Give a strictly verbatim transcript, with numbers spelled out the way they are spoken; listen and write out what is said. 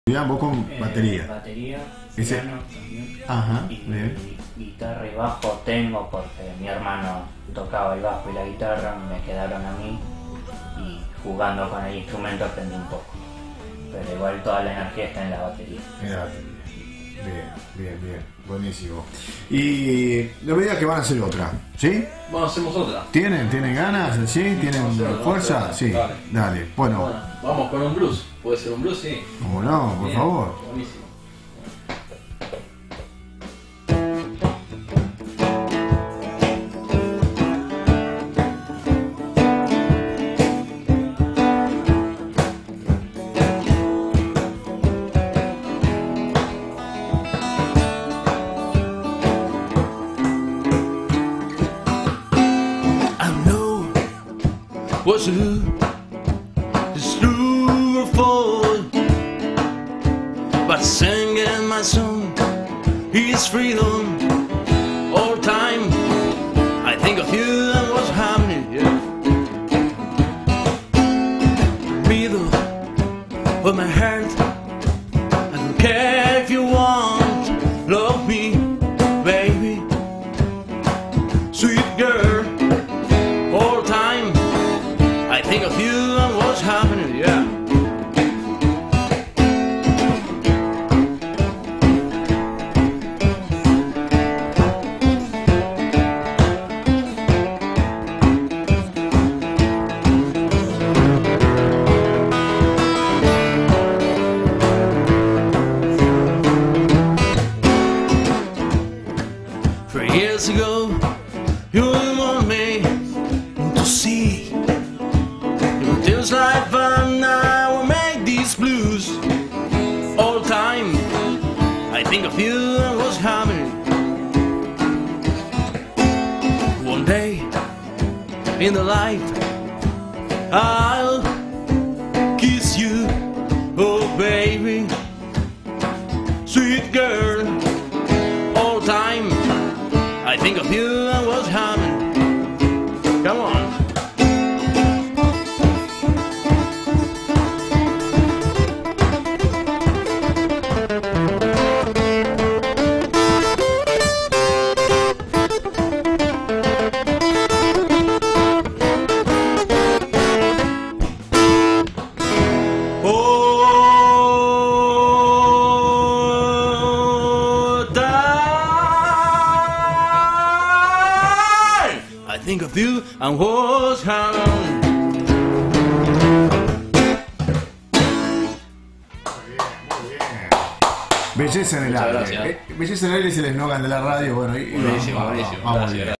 Vos con Eh, batería. Batería, Ese- piano también. Ajá, Y, bien. y guitarra y bajo tengo porque mi hermano tocaba el bajo y la guitarra, me quedaron a mí y jugando con el instrumento aprendí un poco. Pero igual toda la energía está en la batería. En la batería. Bien, bien, bien. Buenísimo. Y no me digas que van a hacer otra, ¿sí? Bueno, hacemos otra. ¿Tienen? ¿Tienen ganas? ¿Sí? ¿Tienen Vamos a hacerlo, fuerza? vamos a Sí. hacerlo. Dale. Dale. Bueno, Bueno, vamos con un blues. ¿Puede ser un blues? Sí. ¿cómo no? Por Bien, favor. Buenísimo. Was who is true or false, but singing my song is freedom all time. I think of you and what's happening here. Middle of my heart, I don't care if you want, love me, baby, sweet girl, all time. I think of you and what's happening, yeah. Three years ago, you want me to see. Feels like fun now, we make these blues all the time. I think of you and what's happening. One day in the light, I'll kiss you, oh baby, sweet girl, all the time. I think of you and what's happening. Come on. I think of you and what's happening. Belleza en el Muchas aire. gracias. Eh, Belleza en el aire es el eslogan de la radio. Bueno, y, y Buenísimo, vamos, buenísimo. vamos Gracias. bien.